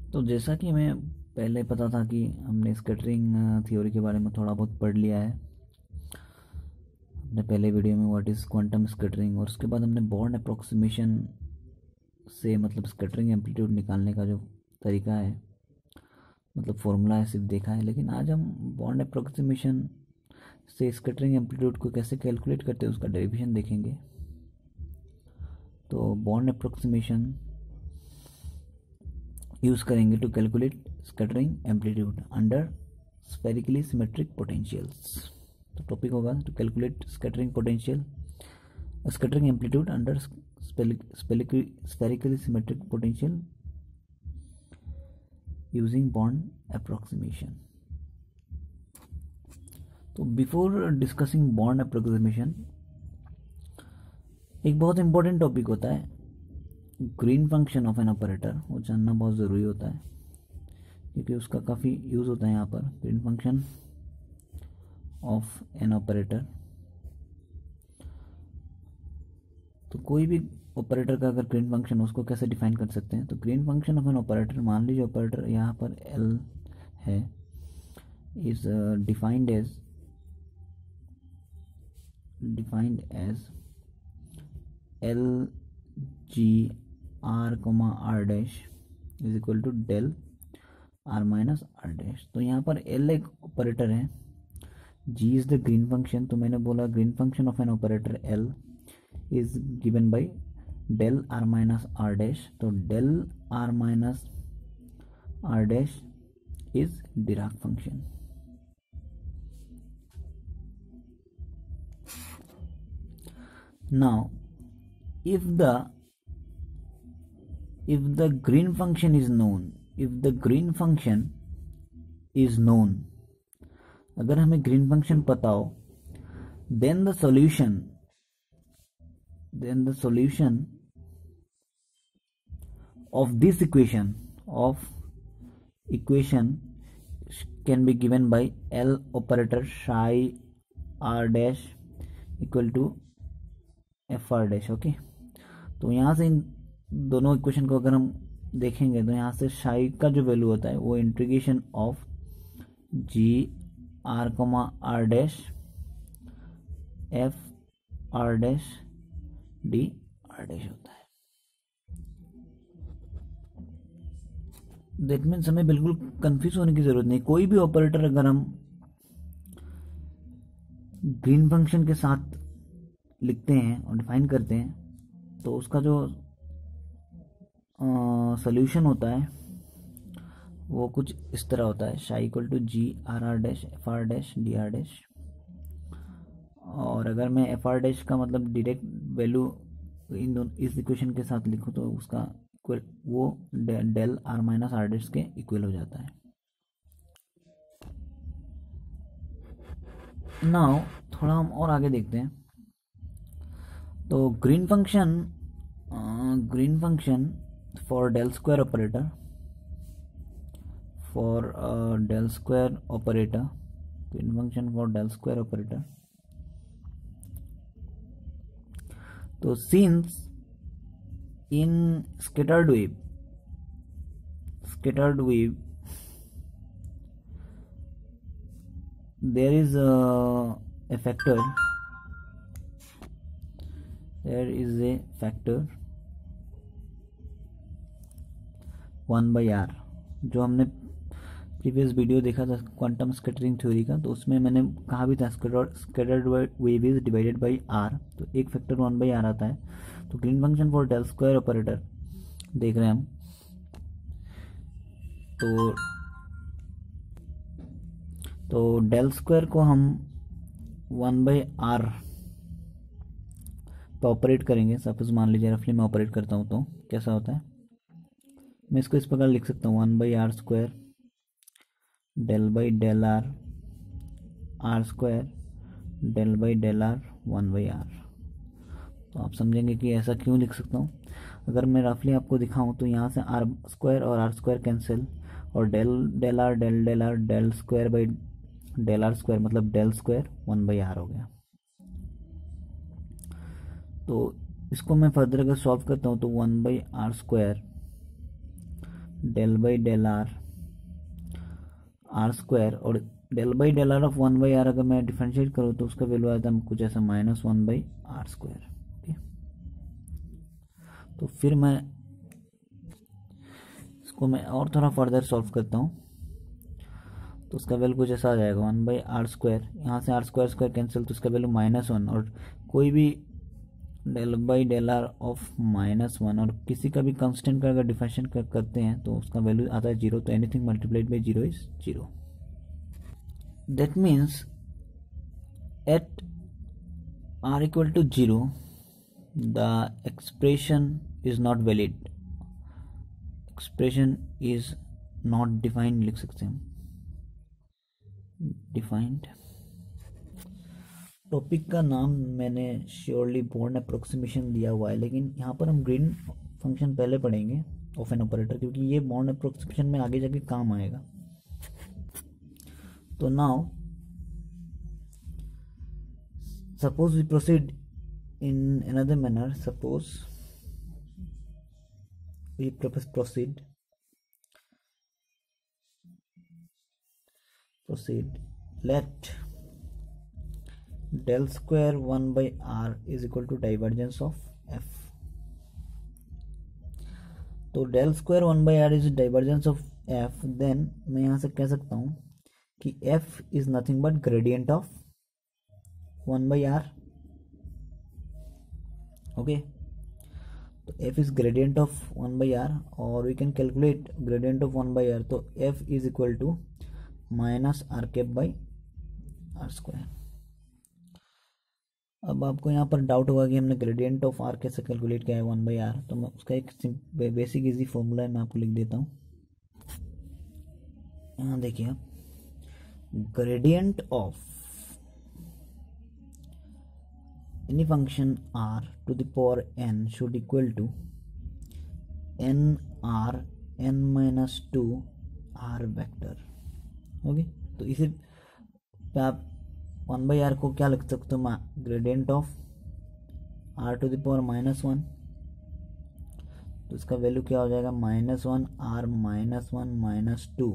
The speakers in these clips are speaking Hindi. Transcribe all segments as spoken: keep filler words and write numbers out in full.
तो जैसा कि मैं पहले पता था कि हमने स्कैटरिंग थ्योरी के बारे में थोड़ा बहुत पढ़ लिया है अपने पहले वीडियो में, व्हाट इज़ क्वांटम स्कैटरिंग, और उसके बाद हमने बॉर्न अप्रोक्सीमेशन से मतलब स्कैटरिंग एम्पलीट्यूड निकालने का जो तरीका है, मतलब फॉर्मूला है, सिर्फ देखा है। लेकिन आज हम बॉर्न अप्रोक्सीमेशन से स्कैटरिंग एम्पलीट्यूड को कैसे कैलकुलेट करते हैं उसका डेरिवेशन देखेंगे। तो बॉर्न अप्रोक्सीमेशन यूज़ करेंगे to calculate scattering amplitude under spherically symmetric potentials. तो टॉपिक होगा to calculate scattering potential scattering amplitude under spherically symmetric potential using Born approximation. तो बिफोर डिस्कसिंग बॉर्न अप्रोक्सीमेशन एक बहुत इंपॉर्टेंट टॉपिक होता है Green function of N operator, वो जानना बहुत ज़रूरी होता है क्योंकि उसका काफ़ी यूज़ होता है यहाँ पर। Green function of N operator, तो कोई भी ऑपरेटर का अगर ग्रीन फंक्शन उसको कैसे डिफाइन कर सकते हैं। तो Green function of N operator, मान लीजिए ऑपरेटर यहाँ पर एल है, is defined as defined as L G R comma R dash is equal to del are minus are dash. तो यहाँ पर एल एक ऑपरेटर है, G is the Green function. तो मैंने बोला Green function of N operator L is given by del are minus are dash. तो del are minus are dash is Dirac function. Now if the if the green function is known if the green function is known अगर हमें ग्रीन फंक्शन पता हो, then the solution then the solution of this equation of equation can be given by L operator psi r dash equal to F R dash. Okay, तो यहाँ से इन दोनों इक्वेशन को अगर हम देखेंगे तो यहाँ से साई का जो वैल्यू होता है वो integration of G R comma R dash F R dash D R dash होता है। दैट मीन्स हमें बिल्कुल कंफ्यूज होने की जरूरत नहीं। कोई भी ऑपरेटर अगर हम ग्रीन फंक्शन के साथ लिखते हैं और डिफाइन करते हैं तो उसका जो सॉल्यूशन होता है वो कुछ इस तरह होता है, psi equal to G R are dash F R dash D R dash. और अगर मैं एफ आर डैश का मतलब डायरेक्ट वैल्यू इन दोनों इस इक्वेशन के साथ लिखूँ तो उसका इक्वल वो del are minus are dash के इक्वल हो जाता है। नाउ थोड़ा हम और आगे देखते हैं। तो Green function Green function for del square operator for del square operator green function for del square operator. तो since in scattered wave scattered wave there is a factor there is a factor one by R. जो हमने प्रीवियस वीडियो देखा था क्वांटम स्कैटरिंग थ्योरी का, तो उसमें मैंने कहा भी था scattered wave is divided by R, तो एक फैक्टर वन बाई आर आता है। तो Green function for del square operator देख रहे हैं हम, तो तो डेल स्क्वायर को हम वन बाई आर पर ऑपरेट करेंगे। सपोज मान लीजिए रफली मैं ऑपरेट करता हूँ तो कैसा होता है, मैं इसको इस प्रकार लिख सकता हूँ one by R square del by del R R square del by del R one by R. तो आप समझेंगे कि ऐसा क्यों लिख सकता हूँ। अगर मैं रफली आपको दिखाऊँ तो यहाँ से आर स्क्वायर और आर स्क्वायर कैंसिल, और del del R del del R del square by del R square मतलब del square one by R हो गया। तो इसको मैं फर्दर अगर सॉल्व करता हूँ तो one by R square del by del R R square, और del by del R of one by R अगर मैं डिफ्रेंशिएट करूँ तो उसका वैल्यू आता है कुछ ऐसा minus one by R square. Okay, तो फिर मैं इसको मैं और थोड़ा फर्दर सॉल्व करता हूँ, तो उसका वैल्यू कुछ ऐसा आ जाएगा वन बाई आर स्क्वायर, यहाँ से आर स्क्वायर स्क्वायर कैंसिल, तो उसका वैल्यू माइनस वन, और कोई भी del by del R of minus one और किसी का भी कांस्टेंट का अगर डिफरेंशिएट कर, करते हैं तो उसका वैल्यू आता है जीरो, तो anything multiplied by zero is zero. That means at R equal to zero the expression is not valid, expression is not defined लिख सकते हैं, डिफाइंड। टॉपिक का नाम मैंने श्योरली बॉर्न अप्रोक्सीमेशन दिया हुआ है, लेकिन यहाँ पर हम ग्रीन फंक्शन पहले पढ़ेंगे ऑफ एन ऑपरेटर, क्योंकि ये बॉर्न अप्रोक्सीमेशन में आगे जाके काम आएगा। तो now suppose we proceed in another manner, suppose we proceed proceed let del square one by r is equal to divergence of f। तो del square one by r is divergence of f, then मैं यहाँ से कह सकता हूँ कि f is nothing but gradient of one by r। Okay, तो f is gradient of one by r, और we can calculate gradient of one by r, तो f is equal to minus R cap by R square. अब आपको यहाँ पर डाउट होगा कि हमने ग्रेडियंट ऑफ आर कैसे कैलकुलेट किया है वन बाई आर, तो मैं उसका एक बेसिक इजी फॉर्मूला है, मैं आपको लिख देता हूँ। यहाँ देखिए आप, gradient of any function R to the power N should equal to N R N minus two R vector. Okay, तो इसे पे आप वन बाई आर को क्या लिख सकते हो, gradient of R to the power minus one, तो इसका वैल्यू क्या हो जाएगा minus one R minus one minus two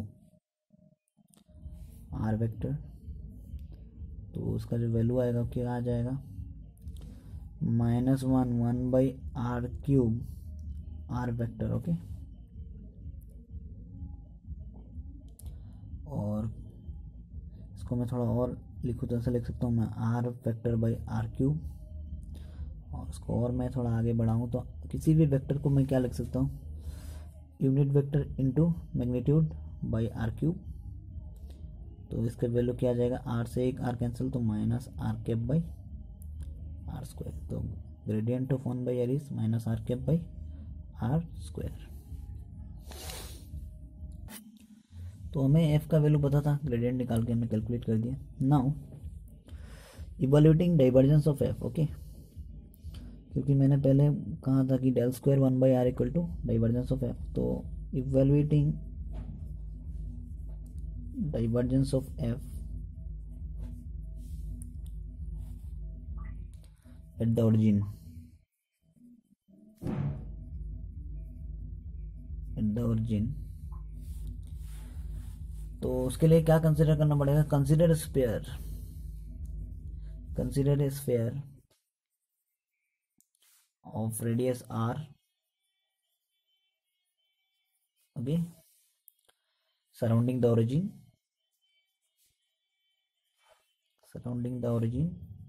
R vector. तो उसका जो वैल्यू आएगा क्या आ जाएगा minus one one by R cube R vector. Okay, और इसको मैं थोड़ा और लिखूँ तो ऐसा लिख सकता हूँ मैं R vector by R cube, और इसको और मैं थोड़ा आगे बढ़ाऊँ तो किसी भी वेक्टर को मैं क्या लिख सकता हूँ unit vector into magnitude by R cube. तो इसका वैल्यू क्या आ जाएगा, आर से एक आर कैंसिल, तो minus R cap by R square. तो gradient of one by R is minus R cap by R square. तो हमें f का वैल्यू पता था, ग्रेडियंट निकाल के हमने कैलकुलेट कर दिया। Now evaluating divergence of f। Okay, क्योंकि मैंने पहले कहा था कि del square one by R equal to divergence of f, तो evaluating divergence of f at the origin at the origin तो उसके लिए क्या कंसीडर करना पड़ेगा, consider sphere, consider sphere of radius r, okay, surrounding the origin, surrounding the origin.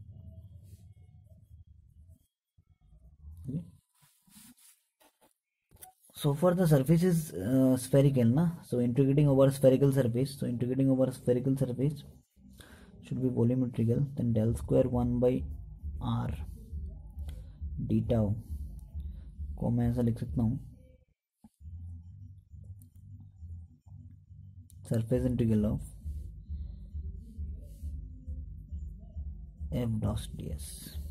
So for the surface is uh, spherical na, so integrating over spherical surface, so integrating over spherical surface should be volumetrical, then del square one by r d tau को मैं ऐसा लिख सकता हूँ surface integral of f dot ds।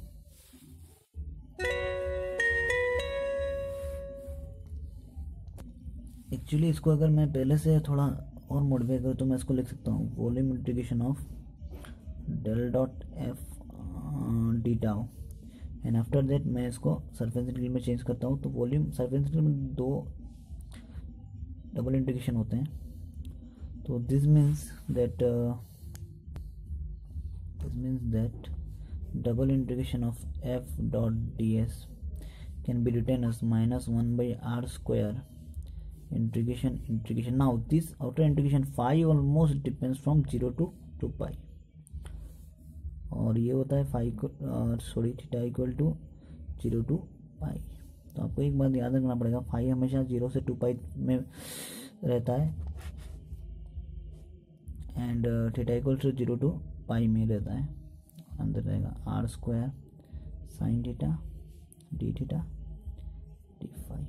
Actually इसको अगर मैं पहले से थोड़ा और मॉडिफाई करूँ तो मैं इसको लिख सकता हूँ volume integration of del dot F D tau, and after that मैं इसको सरफेस इंटीग्रल में चेंज करता हूँ। तो वॉल्यूम सरफेस इंटीग्रल में दो डबल इंटीग्रेशन होते हैं. तो this means that this means that double integration of f dot ds can be written as minus one by r square integration integration. Now this outer integration phi almost depends from zero to two pi, और ये होता है phi sorry theta equal to zero to pi. तो आपको एक बात याद रखना पड़ेगा, फाई हमेशा जीरो से टू पाई में रहता है and theta equal to zero to pi में रहता है. अंदर रहेगा R square sine theta D theta D phi.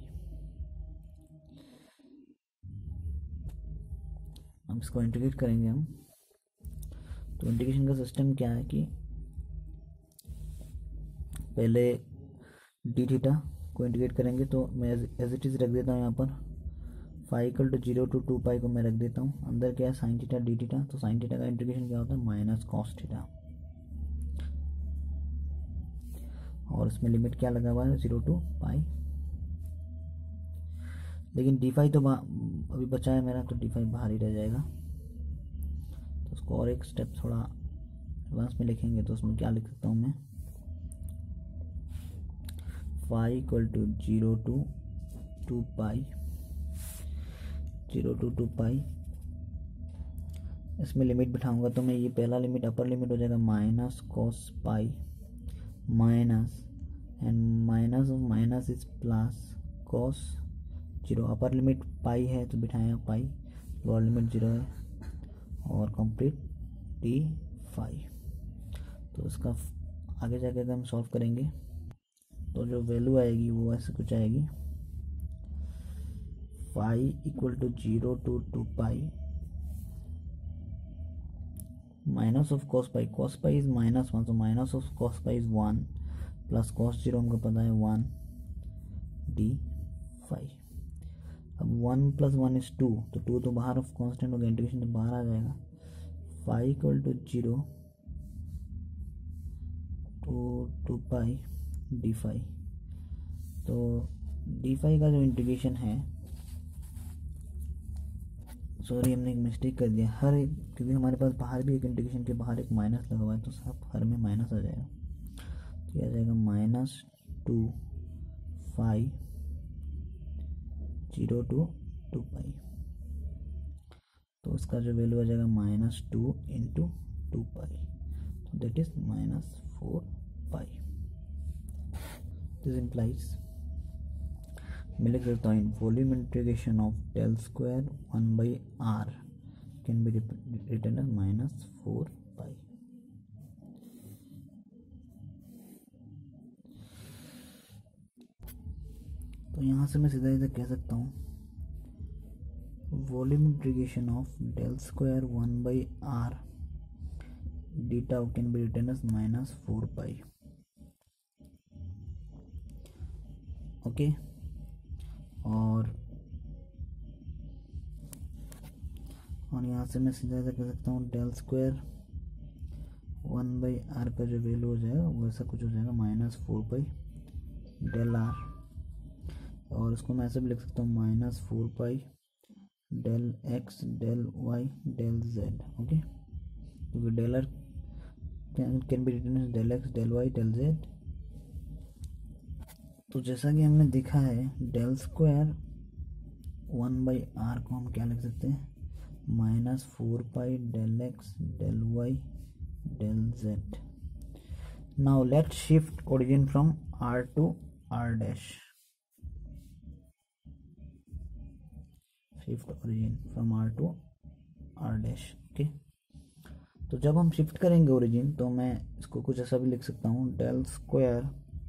अब इसको इंटीग्रेट करेंगे हम. तो इंटीग्रेशन का सिस्टम क्या है कि पहले डी थीटा को इंटीग्रेट करेंगे. तो मैं एज इट इज़ रख देता हूँ यहाँ पर phi equal to zero to two pi को मैं रख देता हूँ. अंदर क्या है साइन थीटा डी थीटा. तो साइन थीटा का इंटीग्रेशन क्या होता है माइनस कॉस थीटा, और इसमें लिमिट क्या लगा हुआ है जीरो टू पाई. लेकिन डी फाई तो अभी बचा है मेरा, तो डी फाई बाहर ही रह जाएगा. तो उसको और एक स्टेप थोड़ा एडवांस में लिखेंगे. तो उसमें क्या लिख सकता हूँ मैं, phi equal to zero to two pi zero to two pi. इसमें लिमिट बिठाऊंगा तो मैं ये पहला लिमिट अपर लिमिट हो जाएगा minus cos pi minus and minus of minus is plus cos zero. Upper limit pi है तो बिठाया पाई, लोअर लिमिट जीरो है, और कंप्लीट डी फाई. तो इसका आगे जाके अगर हम सॉल्व करेंगे तो जो वैल्यू आएगी वो ऐसे कुछ आएगी, phi equal to zero to two pi minus of cos pi. Cos pi is minus one, तो minus of cos pi is one plus cos zero हमको पता है वन डी फाई. अब one plus one is two, तो टू तो बाहर ऑफ कांस्टेंट हो गया, इंटीग्रेशन तो बाहर आ जाएगा. Phi equal to zero to two pi d phi. तो डी फाई का जो इंटीग्रेशन है, सॉरी हमने एक मिस्टेक कर दिया. हर एक, क्योंकि हमारे पास बाहर भी एक इंटीग्रेशन के बाहर एक माइनस लगा हुआ है, तो सब हर में माइनस आ जाएगा. तो यह आ जाएगा minus two phi zero to two pi. तो उसका जो वैल्यू आ जाएगा minus two into two pi, तो that is minus four pi. This implies, मैं लिख देता हूँ, volume integration of del square one by r can be written as minus four pi. तो यहाँ से मैं सीधा इधर कह सकता हूँ volume integration of del square one by r d tau can be written as minus four pi. Okay, और और यहाँ से मैं सीधा इधर कह सकता हूँ del square one by r का जो वैल्यू हो जाएगा वो ऐसा कुछ हो जाएगा minus four pi del r. और इसको मैं ऐसे भी लिख सकता हूँ minus four pi del x del y del z. Okay, क्योंकि del r can be written as del x del y del z. तो जैसा कि हमने देखा है, del square one by r को हम क्या लिख सकते हैं, minus four pi del x del y del z. Now let shift origin from r to r dash. Shift origin from r to r dash. Okay, तो जब हम शिफ्ट करेंगे ओरिजिन तो मैं इसको कुछ ऐसा भी लिख सकता हूँ, del square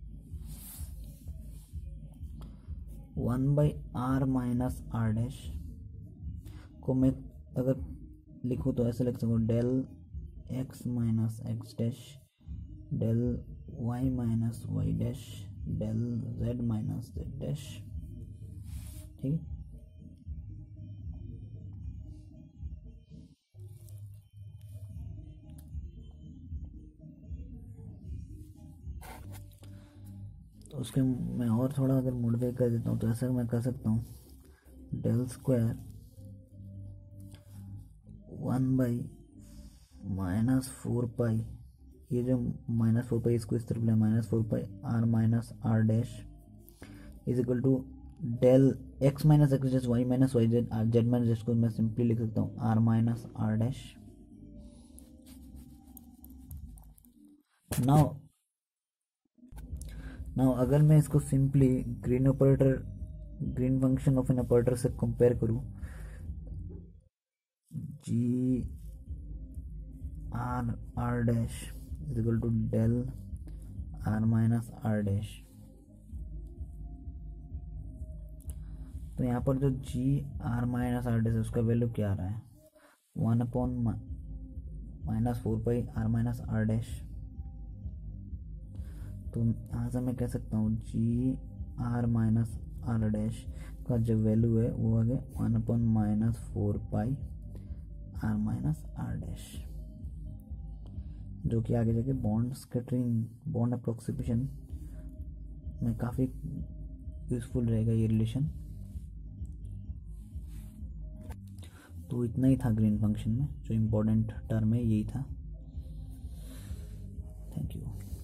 one by r minus are dash को मैं अगर लिखूँ तो ऐसे लिख सकूँ, del x minus x dash del y minus y dash del z minus z dash. ठीक, तो उसके मैं और थोड़ा अगर मॉडिफाई कर देता हूँ तो ऐसा मैं कर सकता हूँ, del square one by minus four pi, ये जो माइनस फोर पाई इसको इस तरफ ले minus four pi r minus are dash is equal to del x minus x dash y minus y z r z minus z को मैं सिंपली लिख सकता हूँ r minus are dash. Now now अगर मैं इसको simply green operator green function of N operator से कंपेयर करूँ, जी R are dash is equal to del are minus are dash, तो यहाँ पर जो G r minus are dash है उसका वैल्यू क्या आ रहा है, one upon minus four pi r minus are dash. तो यहाँ से मैं कह सकता हूँ G r minus are dash का जो वैल्यू है वो आ गया one upon minus four pi r minus are dash, जो कि आगे जाके बॉन्ड स्कैटरिंग बॉन्ड अप्रोक्सीमेशन में काफ़ी यूजफुल रहेगा ये रिलेशन। तो इतना ही था ग्रीन फंक्शन में, जो इम्पोर्टेंट टर्म है यही था। Thank you.